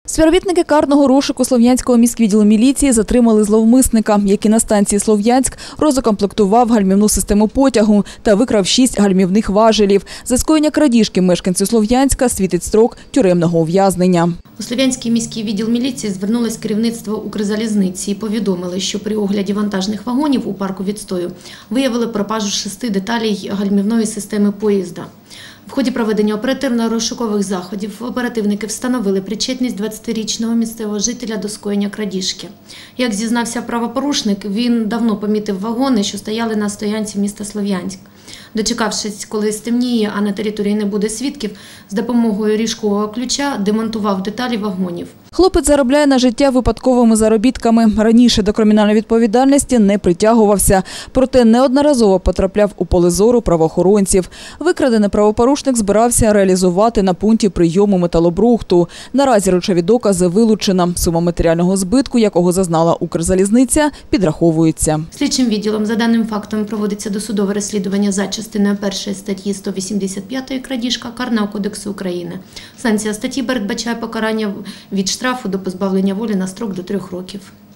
Співробітники карного розшуку Слов'янського міськвідділу міліції затримали зловмисника, який на станції Слов'янськ розукомплектував гальмівну систему потягу та викрав 6 гальмівних важелів. За скоєння крадіжки мешканцю Слов'янська світить строк тюремного ув'язнення. У Слов'янський міський відділ міліції звернулось керівництво Укрзалізниці і повідомили, що при огляді вантажних вагонів у парку відстою виявили пропажу 6 деталей гальмівної системи поїзда. В ході проведення оперативно-розшукових заходів оперативники встановили причетність 20-річного місцевого жителя до скоєння крадіжки. Як зізнався правопорушник, він давно помітив вагони, що стояли на стоянці міста Слов'янськ. Дочекавшись, коли стемніє, а на території не буде свідків, з допомогою ріжкового ключа демонтував деталі вагонів. Хлопець заробляє на життя випадковими заробітками. Раніше до кримінальної відповідальності не притягувався, проте неодноразово потрапляв у поле зору правоохоронців. Викрадений правопорушник збирався реалізувати на пункті прийому металобрухту. Наразі речові докази вилучено. Сума матеріального збитку, якого зазнала Укрзалізниця, підраховується. Слідчим відділом за даним фактом проводиться досудове розслідування за частиною 1 статті 185 крадіжка Карного кодексу України. Санкція статті передбачає покарання від штрафу до позбавлення волі на строк до 3 років.